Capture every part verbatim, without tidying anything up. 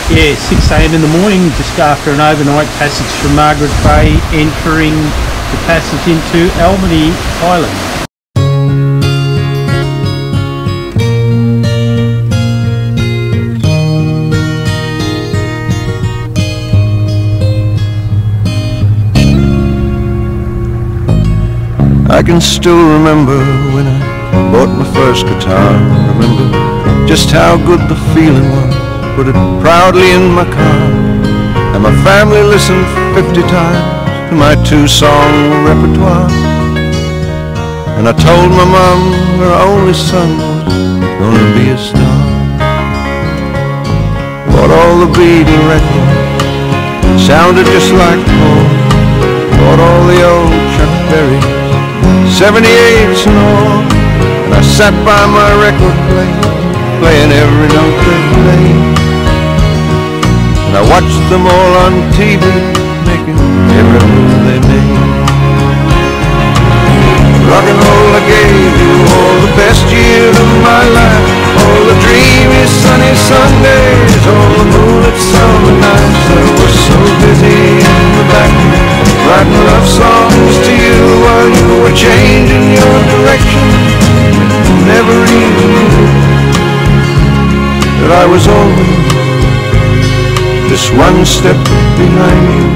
Yeah, six a m in the morning, just after an overnight passage from Margaret Bay, entering the passage into Albany Island. I can still remember when I bought my first guitar. Remember just how good the feeling was. Put it proudly in my car, and my family listened fifty times to my two-song repertoire. And I told my mom her only son was gonna be a star. Bought all the Beatle records, sounded just like home. Bought all the old Chuck Berry seventy-eights and all, and I sat by my record player, playing every note they played. And I watched them all on T V, making every move they made. Rock and roll, I gave you all the best years of my life, all the dreamy sunny Sundays, all the moonlit summer nights. I was so busy in the back, writing love songs to you while you were changing your direction. Never even knew that I was always just one step behind you.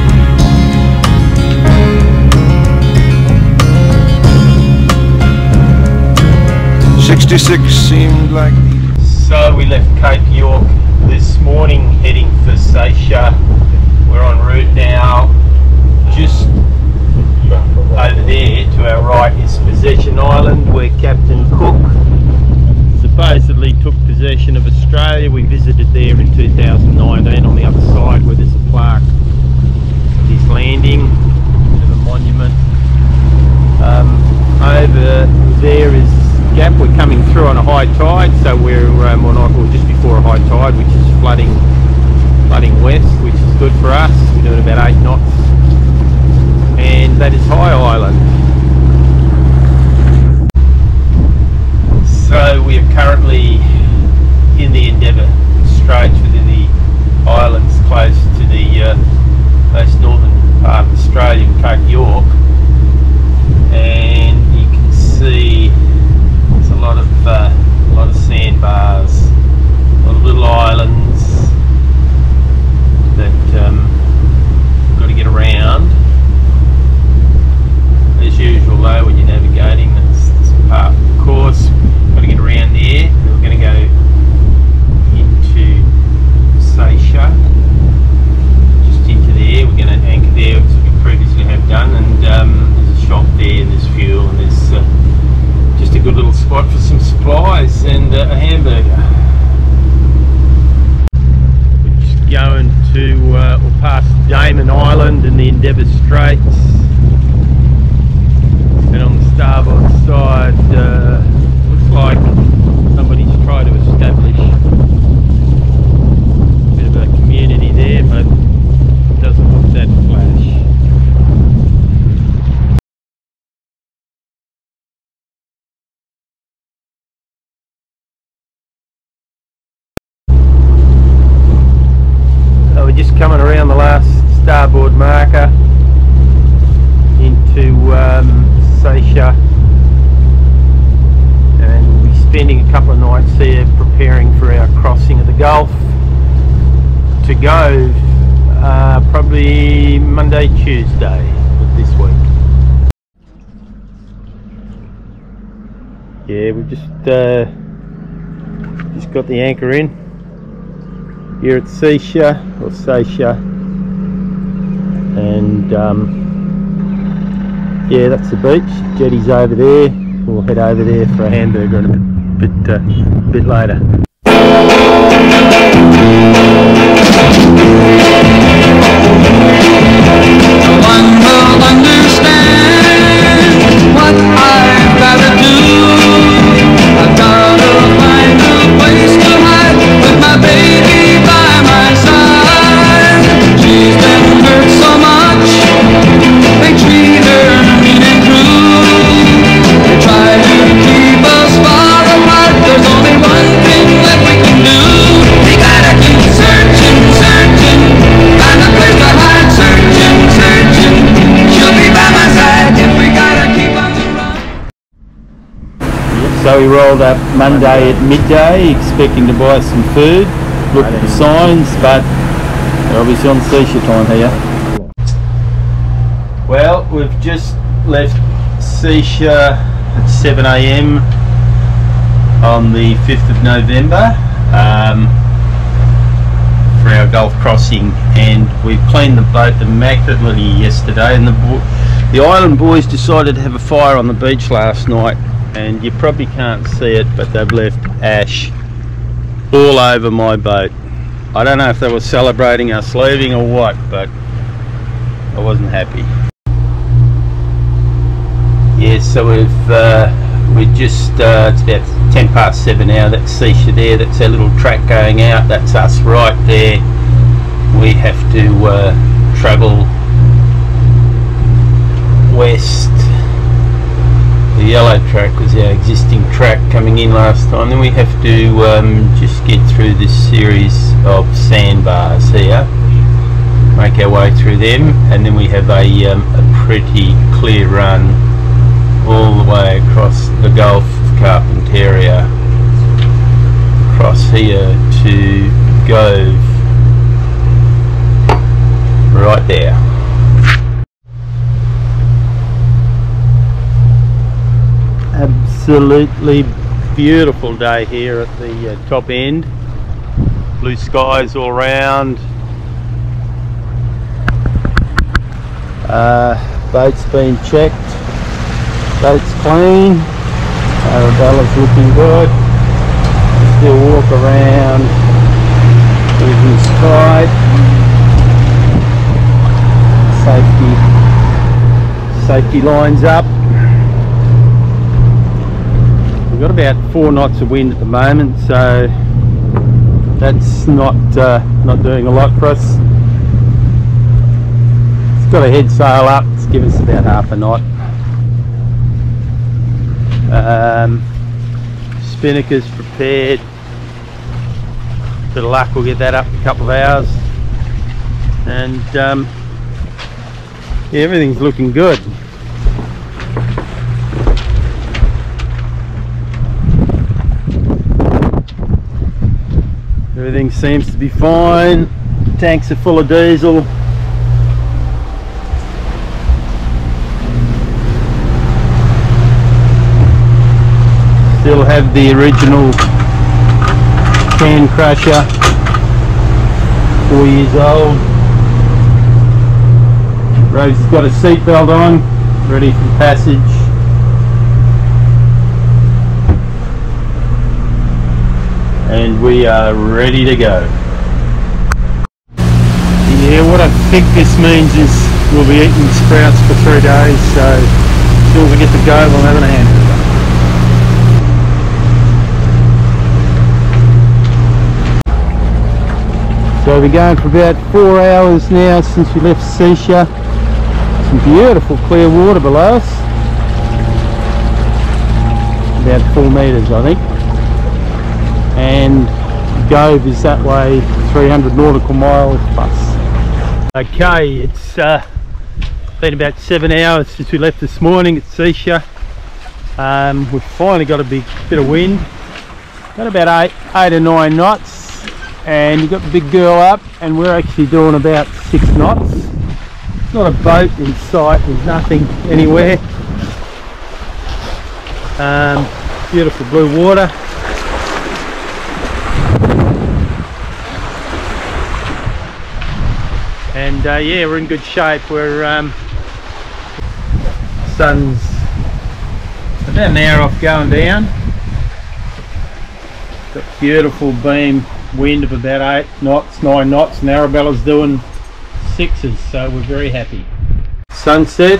Sixty-six seemed like. So we left Cape York this morning, heading for Seychelles. We're en route now. Just over there to our right is Possession Island, where Captain Cook supposedly took possession of Australia. We visited there in two thousand nineteen. On the other side, where there's a plaque of his landing, of a monument. Um, over there is Gap. We're coming through on a high tide, so we're um, on, or just before a high tide, which is flooding, flooding west, which is good for us. We're doing about eight knots, and that is High Island. So we are currently in the Endeavour Straits, within the islands close to the uh, most northern part of Australia, Cape York, and you can see there's a lot of uh, a lot of sandbars, a lot of little islands that um, we've got to get around. As usual, though, when you're navigating, that's, that's part of the course. Got to get around there. We're going to go into Seychelles, just into there. We're going to anchor there, as we previously have done, and um, there's a shop there, and there's fuel, and there's uh, just a good little spot for some supplies and uh, a hamburger. We're just going to uh, or past Damon Island and the Endeavour Straits, and on the starboard side uh, looks like somebody's tried to establish a bit of a community there, but it doesn't look that flash. So we're just coming around the last starboard marker into um, Seychelles, and we'll be spending a couple of nights there preparing for our crossing of the Gulf to go uh, probably Monday, Tuesday of this week. Yeah, we've just uh, just got the anchor in here at Seychelles, or Seychelles, and um, yeah, that's the beach. Jetty's over there. We'll head over there for a hamburger in a bit, bit, uh, bit later. No one will understand what I've got to do. I've got to find a place to hide with my baby by my side. She's been hurt so much, they treat her mean and cruel. They try to keep us far apart. There's only one thing left So we rolled up Monday at midday, expecting to buy some food, look at the signs, but they're obviously on Seisha time here. Well, we've just left Seisha at seven A M on the fifth of November um, for our Gulf crossing, and we cleaned the boat immaculately yesterday, and the, the island boys decided to have a fire on the beach last night, and you probably can't see it, but they've left ash all over my boat. I don't know if they were celebrating us leaving or what, but I wasn't happy. Yes, so we've uh, we just uh, it's about ten past seven now. That's Seisha there. That's our little track going out. That's us right there. We have to uh, travel west. The yellow track was our existing track coming in last time. Then we have to um, just get through this series of sandbars here, make our way through them, and then we have a, um, a pretty clear run all the way across the Gulf of Carpentaria, across here to Gove, right there. Absolutely beautiful day here at the uh, top end. Blue skies all around. Uh, boat's been checked. Boat's clean. Arabella's looking good. Still walk around. Everything's tight. Safety, safety lines up. We've got about four knots of wind at the moment, so that's not uh, not doing a lot for us. It's got a head sail up. It's given us about half a knot. Um, Spinnaker's prepared. Bit of luck, we'll get that up in a couple of hours, and um, yeah, everything's looking good. Everything seems to be fine. Tanks are full of diesel. Still have the original can crusher, four years old. Rosie's got a seatbelt on, ready for passage. And we are ready to go. Yeah, what I think this means is we'll be eating sprouts for three days, so as soon as we get to go, we'll have a hand. So we're going for about four hours now since we left Seisha. Some beautiful clear water below us. About four metres, I think. And Gove is that way, three hundred nautical miles plus. Okay, it's uh, been about seven hours since we left this morning at Seisha. Um, we've finally got a big bit of wind. Got about eight, eight or nine knots. And you've got the big girl up, and we're actually doing about six knots. There's not a boat in sight, there's nothing anywhere. Um, beautiful blue water. And uh, yeah, we're in good shape. We're um, sun's about an hour off going down. Got beautiful beam wind of about eight knots, nine knots, and Arabella's doing sixes, so we're very happy. Sunset.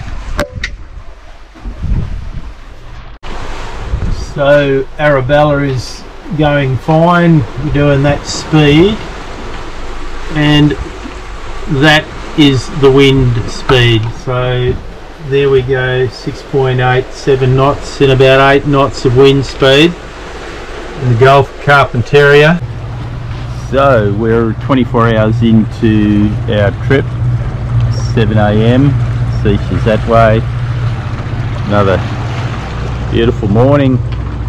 So Arabella is going fine. We're doing that speed, and that is the wind speed. So there we go, six point eight seven knots and about eight knots of wind speed in the Gulf of Carpentaria. So we're twenty-four hours into our trip, seven A M Seisha's that way. Another beautiful morning.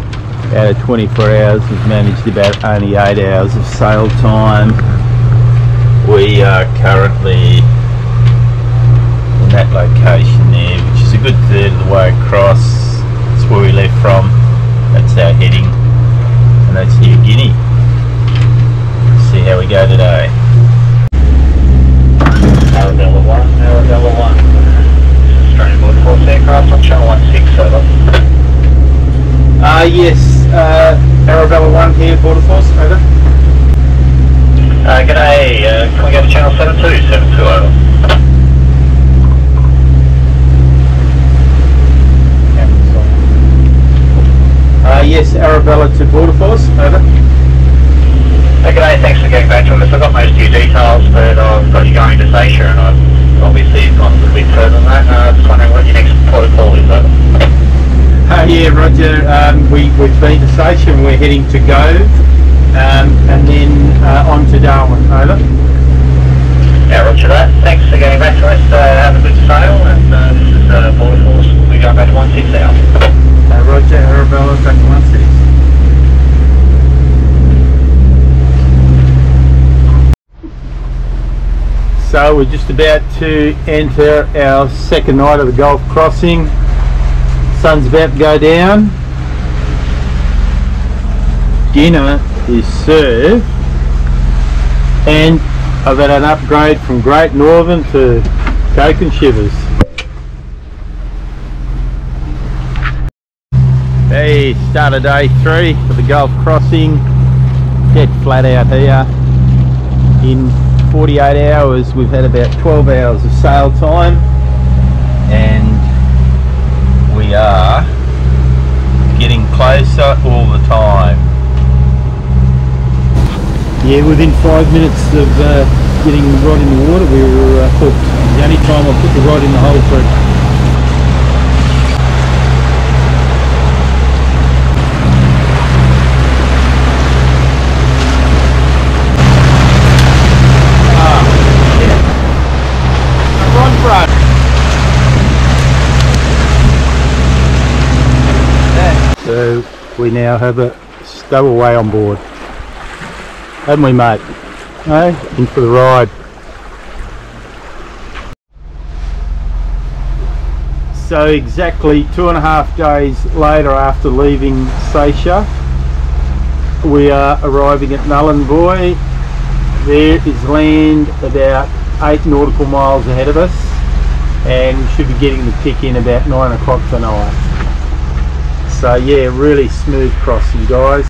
out of twenty-four hours we've managed about only eight hours of sail time. We are currently in that location there, which is a good third of the way across. That's where we left from. That's our heading, and that's New Guinea. See how we go today. Arabella one, Arabella one. Australian Border Force aircraft on channel one six, over. Uh, yes, uh, Arabella one here, Border Force, over. Uh, g'day, uh, can we go to channel seven two, seven two, over. Uh, yes, Arabella to Border Force, over. Uh, g'day, thanks for getting back to us. I've got most of your details, but I've got you going to Seychelles, and I've obviously gone a little bit further than that. Uh, just wondering what your next port of call is, over. Uh, yeah, Roger. Um, we, we've been to Seychelles and we're heading to Gove, um, and then uh, on to Darwin. Over. Yeah, roger that. Thanks for getting back to us. Uh, have a good sail, and uh, this is uh, Border Force. We'll be going back to one six out. Uh, Roger, Arabella, back to one six. So we're just about to enter our second night of the Gulf crossing. Sun's about to go down. Dinner is served, and I've had an upgrade from Great Northern to Coke and Shivers. Hey, start of day three for the Gulf crossing. Dead flat out here. In forty-eight hours we've had about twelve hours of sail time, and we are getting closer all the time. Yeah, within five minutes of uh, getting the rod in the water we were uh, hooked. The only time I put the rod in the hole for it. So we now have a stowaway on board, haven't we, mate? No? In for the ride. So exactly two and a half days later after leaving Seychelles, we are arriving at Nhulunbuy. There is land about eight nautical miles ahead of us, and we should be getting the kick in about nine o'clock tonight. So yeah, really smooth crossing, guys.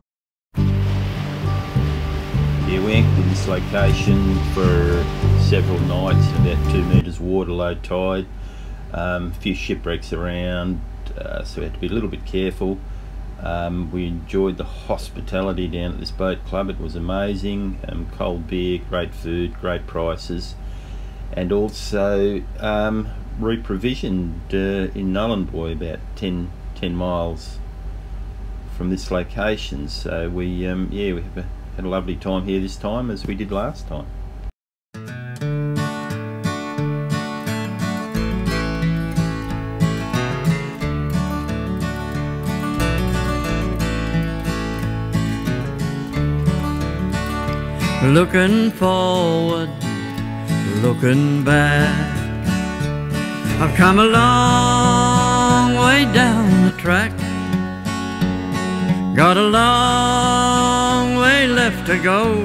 Yeah, we anchored in this location for several nights, about two metres water, low tide. Um, a few shipwrecks around, uh, so we had to be a little bit careful. Um, we enjoyed the hospitality down at this boat club. It was amazing. Um, cold beer, great food, great prices, and also um, reprovisioned uh, in Nhulunbuy, about ten miles from this location. So we um, yeah we have a, had a lovely time here this time, as we did last time. Looking forward, looking back, I've come a long way down the track. Got a long way left to go,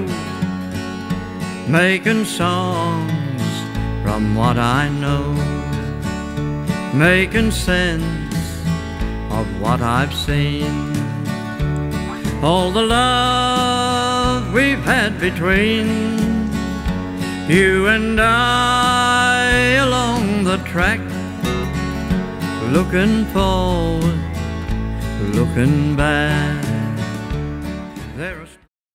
making songs from what I know, making sense of what I've seen. All the love we've had between you and I along the track, looking forward, looking back. There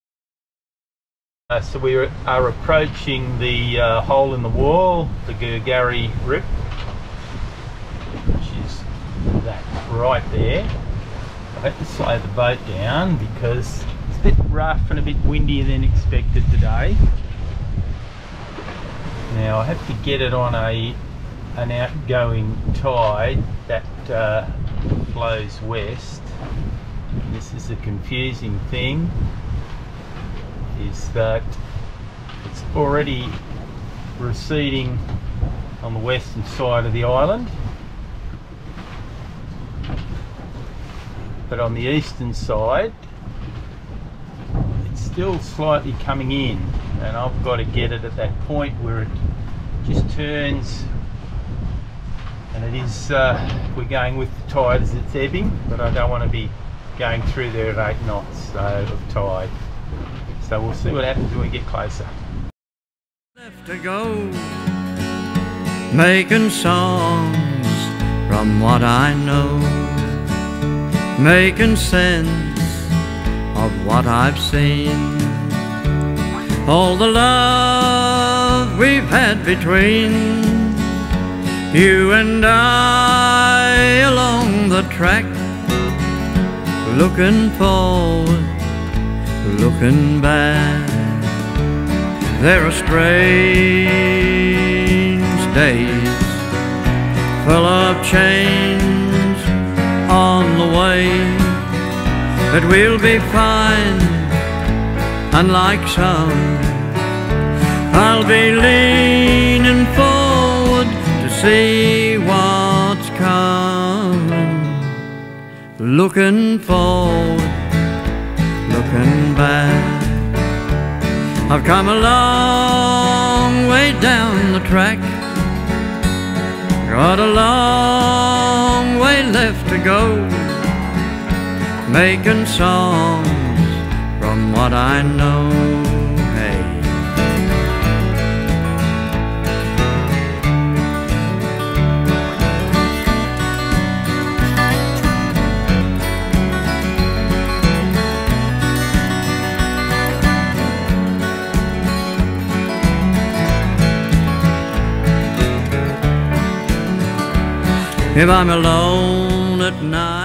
Uh, so we are approaching the uh, hole in the wall, the Gurgari Rip, which is that right there. I had to slow the boat down because it's a bit rough and a bit windier than expected today. Now I have to get it on a an outgoing tide that uh, flows west, This is a confusing thing, is that it's already receding on the western side of the island, but on the eastern side it's still slightly coming in, and I've got to get it at that point where it just turns, and it is uh, we're going with the tide as it's ebbing, but I don't want to be going through there at eight knots so, of tide. So we'll see what happens when we get closer. Left to go, making songs from what I know, making sense of what I've seen. All the love we've had between you and I along the track, looking forward, looking back. There are strange days full of change on the way, but we'll be fine, unlike some. I'll be leaning forward to see what's coming, looking forward, looking back. I've come a long way down the track, got a long way left to go, making songs from what I know. Hey. If I'm alone at night,